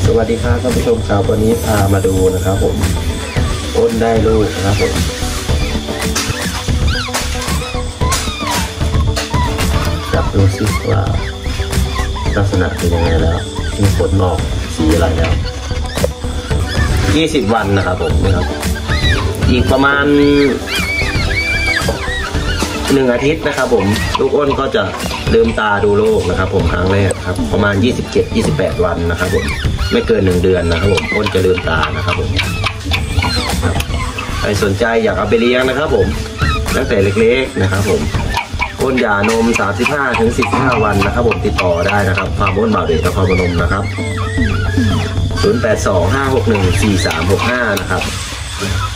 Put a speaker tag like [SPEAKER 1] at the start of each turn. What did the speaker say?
[SPEAKER 1] สวัสดีครับท่านผู้ชมครับวันนี้พามาดูนะครับผมอ้นได้ลูกนะครับผมจับดูสิว่าลักษณะเป็นยังไงแล้วมีผลออกสีอะไรแล้ว20 วันนะครับผมนะครับอีกประมาณ1 อาทิตย์นะครับผมลูกอ้นก็จะลืมตาดูโลกนะครับผมครั้งแรกครับประมาณ27-28 วันนะครับผมไม่เกิน1 เดือนนะครับผมอ้นจะลืมตานะครับผมใครสนใจอยากเอาไปเลี้ยงนะครับผมตั้งแต่เล็กๆนะครับผมอ้นหย่านม35-45 วันนะครับผมติดต่อได้นะครับฟาร์มอ้นบ่าวเดชนครพนมนะครับ0825614365นะครับ